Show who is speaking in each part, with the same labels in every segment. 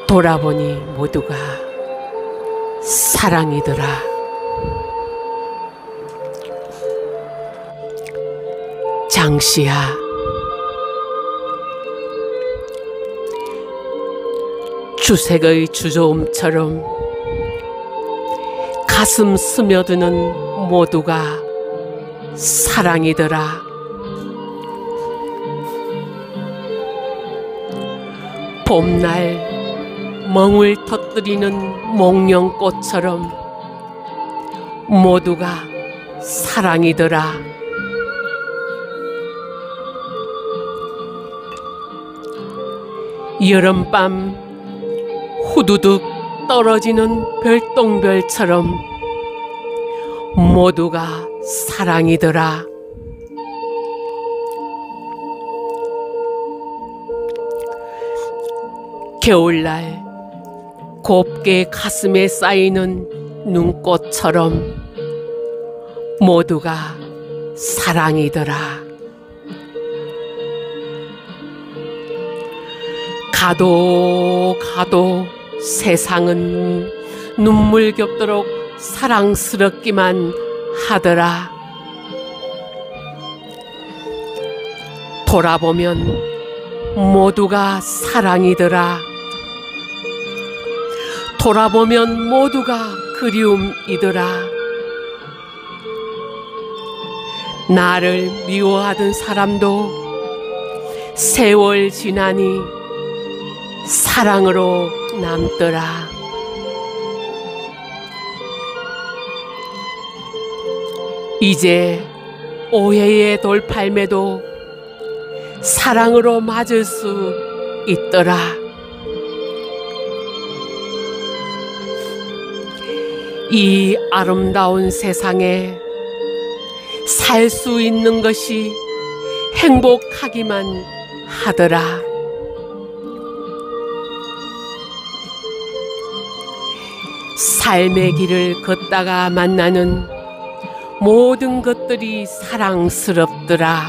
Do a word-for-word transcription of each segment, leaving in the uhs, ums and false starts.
Speaker 1: 돌아보니 모두가 사랑이더라. 장씨야, 주색의 주저음처럼 가슴 스며드는 모두가 사랑이더라. 봄날 멍을 터뜨리는 목련꽃처럼 모두가 사랑이더라. 여름밤 후두둑 떨어지는 별똥별처럼 모두가 사랑이더라. 겨울날 곱게 가슴에 쌓이는 눈꽃처럼 모두가 사랑이더라. 가도 가도 세상은 눈물 겹도록 사랑스럽기만 하더라. 돌아보면 모두가 사랑이더라. 돌아보면 모두가 그리움이더라. 나를 미워하던 사람도 세월 지나니 사랑으로 남더라. 이제 오해의 돌팔매도 사랑으로 맞을 수 있더라. 이 아름다운 세상에 살 수 있는 것이 행복하기만 하더라. 삶의 길을 걷다가 만나는 모든 것들이 사랑스럽더라.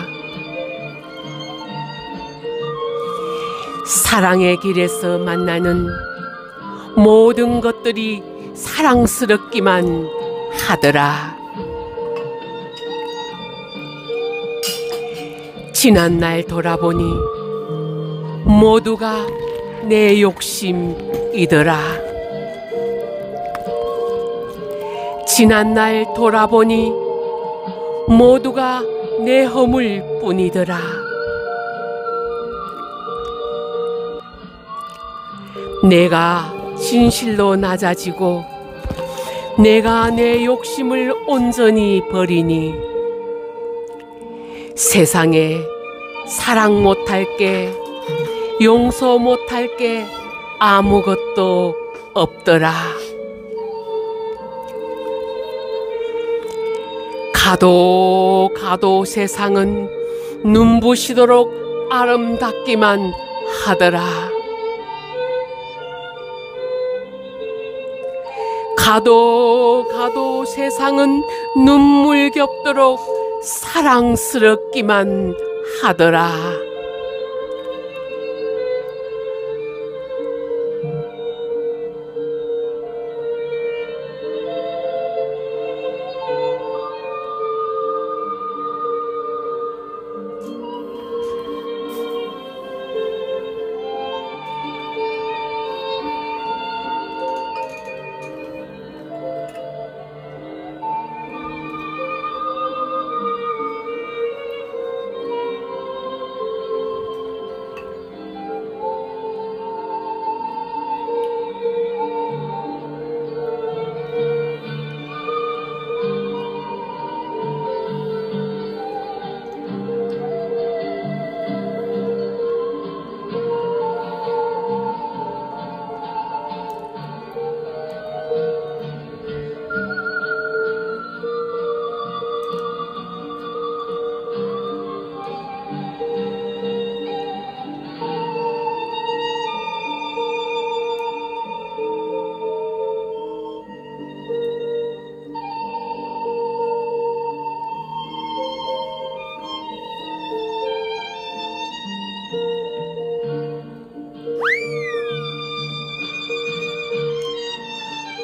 Speaker 1: 사랑의 길에서 만나는 모든 것들이 사랑스럽기만 하더라. 지난날 돌아보니 모두가 내 욕심이더라. 지난날 돌아보니 모두가 내 허물뿐이더라. 내가 진실로 낮아지고 내가 내 욕심을 온전히 버리니 세상에 사랑 못할 게, 용서 못할 게 아무것도 없더라. 가도 가도 세상은 눈부시도록 아름답기만 하더라. 가도 가도 세상은 눈물 겹도록 사랑스럽기만 하더라.